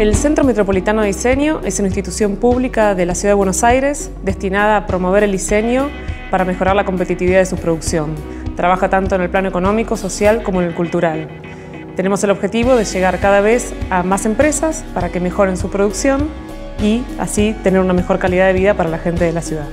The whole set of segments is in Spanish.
El Centro Metropolitano de Diseño es una institución pública de la Ciudad de Buenos Aires destinada a promover el diseño para mejorar la competitividad de su producción. Trabaja tanto en el plano económico, social como en el cultural. Tenemos el objetivo de llegar cada vez a más empresas para que mejoren su producción y así tener una mejor calidad de vida para la gente de la ciudad.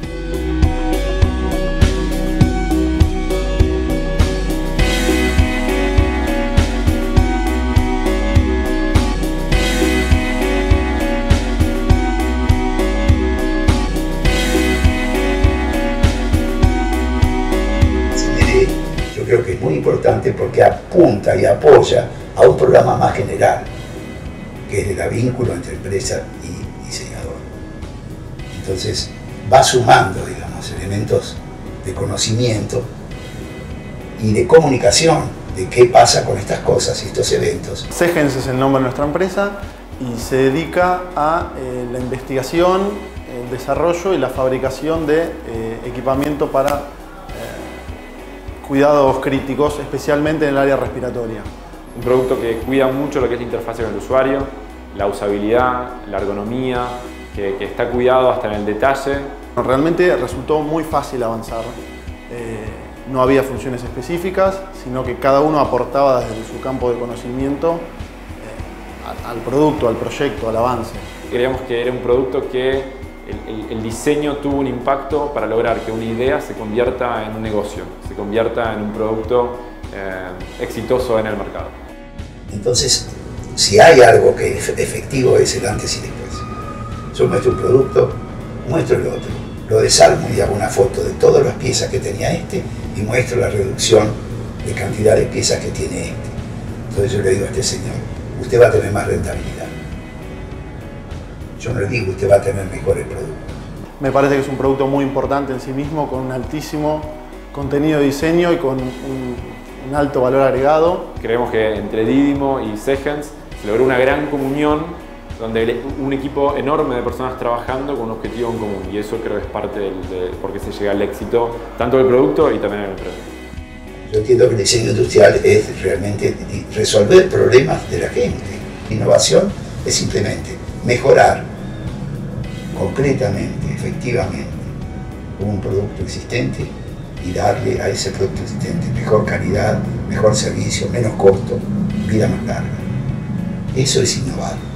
Yo creo que es muy importante porque apunta y apoya a un programa más general, que es el vínculo entre empresa y diseñador. Entonces va sumando, digamos, elementos de conocimiento y de comunicación de qué pasa con estas cosas y estos eventos. Segens es el nombre de nuestra empresa y se dedica a la investigación, el desarrollo y la fabricación de equipamiento para cuidados críticos, especialmente en el área respiratoria. Un producto que cuida mucho lo que es la interfaz con el usuario, la usabilidad, la ergonomía, que está cuidado hasta en el detalle. Realmente resultó muy fácil avanzar. No había funciones específicas, sino que cada uno aportaba desde su campo de conocimiento al producto, al proyecto, al avance. Creíamos que era un producto que el diseño tuvo un impacto para lograr que una idea se convierta en un negocio, se convierta en un producto exitoso en el mercado. Entonces, si hay algo que es efectivo es el antes y después. Yo muestro un producto, muestro el otro, lo desarmo y hago una foto de todas las piezas que tenía este y muestro la reducción de cantidad de piezas que tiene este. Entonces yo le digo a este señor, usted va a tener más rentabilidad. Yo no le digo, usted va a tener mejores productos. Me parece que es un producto muy importante en sí mismo, con un altísimo contenido de diseño y con un alto valor agregado. Creemos que entre Didimo y Segens se logró una gran comunión, donde un equipo enorme de personas trabajando con un objetivo en común, y eso creo que es parte de por qué se llega al éxito, tanto del producto y también del empresa. Yo entiendo que el diseño industrial es realmente resolver problemas de la gente. Innovación es simplemente mejorar concretamente, efectivamente, un producto existente y darle a ese producto existente mejor calidad, mejor servicio, menos costo, vida más larga. Eso es innovar.